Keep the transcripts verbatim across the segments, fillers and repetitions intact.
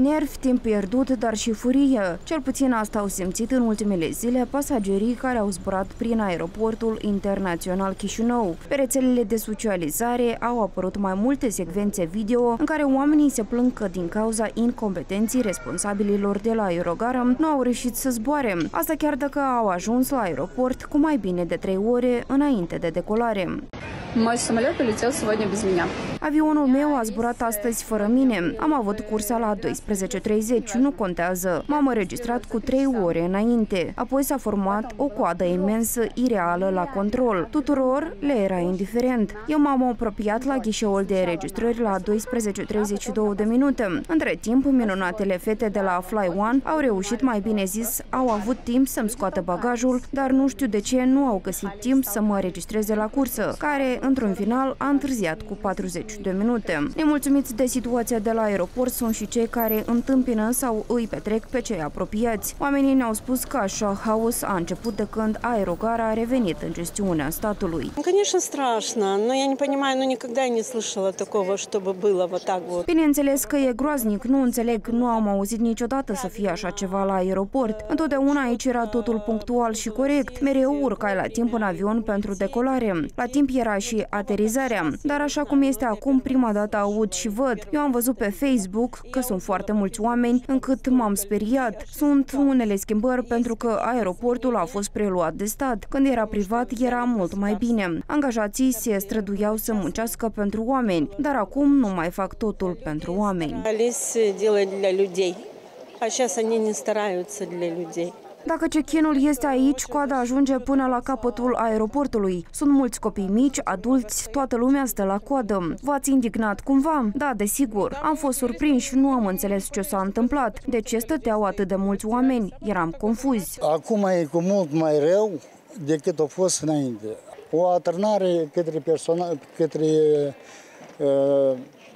Nervi, timp pierdut, dar și furie. Cel puțin asta au simțit în ultimele zile pasagerii care au zburat prin aeroportul internațional Chișinău. Pe rețelele de socializare au apărut mai multe secvențe video în care oamenii se plâng că din cauza incompetenței responsabililor de la aerogară nu au reușit să zboare. Asta chiar dacă au ajuns la aeroport cu mai bine de trei ore înainte de decolare. Mой самолет полетел сегодня без меня. Avionul meu a zburat astăzi fără mine. Am avut cursa la douăsprezece treizeci, nu contează. M-am înregistrat cu trei ore înainte. Apoi s-a format o coadă imensă, ireală la control. Tuturor le era indiferent. Eu m-am apropiat la ghișeul de înregistrări la douăsprezece treizeci și două de minute. Între timp, minunatele fete de la Fly One au reușit, mai bine zis, au avut timp să-mi scoată bagajul, dar nu știu de ce nu au găsit timp să mă înregistreze la cursă, care, într-un final, a întârziat cu patruzeci de minute. Nemulțumiți de situația de la aeroport sunt și cei care întâmpină sau îi petrec pe cei apropiați. Oamenii ne-au spus că așa haos a început de când aerogara a revenit în gestiunea statului. Конечно, страшно, но я не понимаю, ну никогда не слышала такого, чтобы было вот так вот. Bineînțeles că e groaznic, nu înțeleg, nu am auzit niciodată să fie așa ceva la aeroport. Întotdeauna aici era totul punctual și corect. Mereu urcai la timp în avion pentru decolare. La timp era și aterizarea. Dar așa cum este acum, prima dată aud și văd. Eu am văzut pe Facebook că sunt foarte mulți oameni încât m-am speriat. Sunt unele schimbări pentru că aeroportul a fost preluat de stat. Când era privat, era mult mai bine. Angajații se străduiau să muncească pentru oameni, dar acum nu mai fac totul pentru oameni. Ales делать для людей. А сейчас они не стараются для людей. Dacă check-in-ul este aici, coada ajunge până la capătul aeroportului. Sunt mulți copii mici, adulți, toată lumea stă la coadă. V-ați indignat cumva? Da, desigur. Am fost surprinși, nu am înțeles ce s-a întâmplat. De ce stăteau atât de mulți oameni? Eram confuzi. Acum e cu mult mai rău decât a fost înainte. O atârnare către persoană, către uh,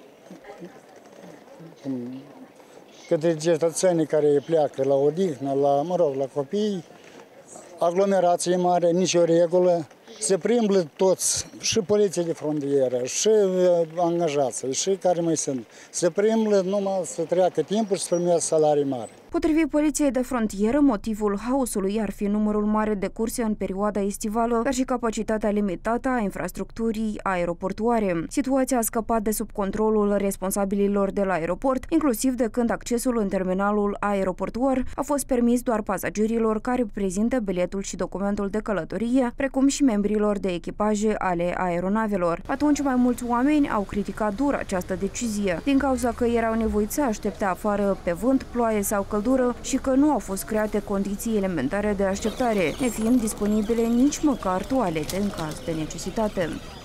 către cetățenii care pleacă la odihnă, la, mă rog, la copii, aglomerație mare, nicio regulă, se plimbă toți, și poliția de frontieră, și angajații, și care mai sunt. Se plimbă numai să treacă timpul și să primească salarii mari. Potrivit Poliției de Frontieră, motivul haosului ar fi numărul mare de curse în perioada estivală, dar și capacitatea limitată a infrastructurii aeroportuare. Situația a scăpat de sub controlul responsabililor de la aeroport, inclusiv de când accesul în terminalul aeroportuar a fost permis doar pasagerilor care prezintă biletul și documentul de călătorie, precum și membrilor de echipaje ale aeronavelor. Atunci mai mulți oameni au criticat dur această decizie, din cauza că erau nevoiți să aștepte afară pe vânt, ploaie sau căldură și că nu au fost create condiții elementare de așteptare, nefiind disponibile nici măcar toalete în caz de necesitate.